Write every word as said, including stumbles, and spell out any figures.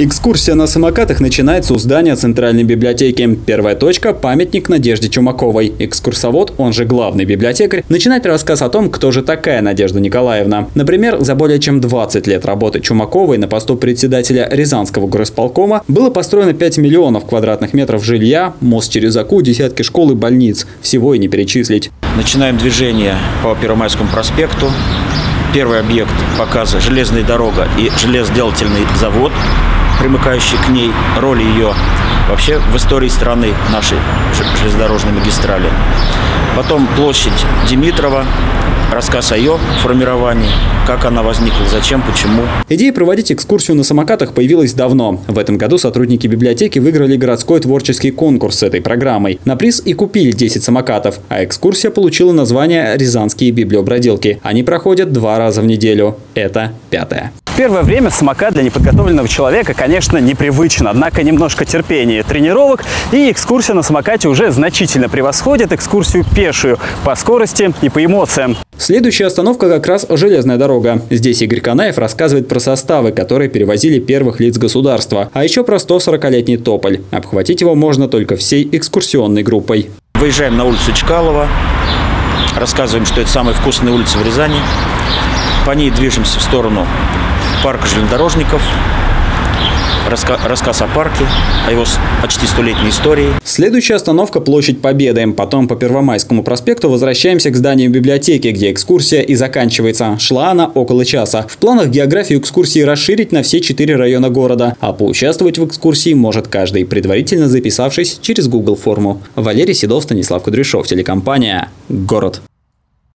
Экскурсия на самокатах начинается у здания Центральной библиотеки. Первая точка – памятник Надежде Чумаковой. Экскурсовод, он же главный библиотекарь, начинает рассказ о том, кто же такая Надежда Николаевна. Например, за более чем двадцать лет работы Чумаковой на посту председателя Рязанского горосполкома было построено пять миллионов квадратных метров жилья, мост через Оку, десятки школ и больниц. Всего и не перечислить. Начинаем движение по Первомайскому проспекту. Первый объект показа – железная дорога и железоделательный завод, примыкающий к ней, роль ее вообще в истории страны, нашей железнодорожной магистрали. Потом площадь Димитрова, рассказ о ее формировании, как она возникла, зачем, почему. Идея проводить экскурсию на самокатах появилась давно. В этом году сотрудники библиотеки выиграли городской творческий конкурс с этой программой. На приз и купили десять самокатов, а экскурсия получила название «Рязанские библиобродилки». Они проходят два раза в неделю. Это пятая. В первое время самокат для неподготовленного человека, конечно, непривычен. Однако немножко терпения, тренировок, и экскурсия на самокате уже значительно превосходит экскурсию пешую по скорости и по эмоциям. Следующая остановка как раз железная дорога. Здесь Игорь Канаев рассказывает про составы, которые перевозили первых лиц государства. А еще про сто сорокалетний тополь. Обхватить его можно только всей экскурсионной группой. Выезжаем на улицу Чкалова, рассказываем, что это самая вкусная улица в Рязани. По ней движемся в сторону парка железнодорожников. Раска рассказ о парке, о его почти столетней истории. Следующая остановка – площадь Победы. Потом по Первомайскому проспекту возвращаемся к зданию библиотеки, где экскурсия и заканчивается. Шла она около часа. В планах географию экскурсии расширить на все четыре района города. А поучаствовать в экскурсии может каждый, предварительно записавшись через Google форму. Валерий Седов, Станислав Кудряшов, телекомпания «Город».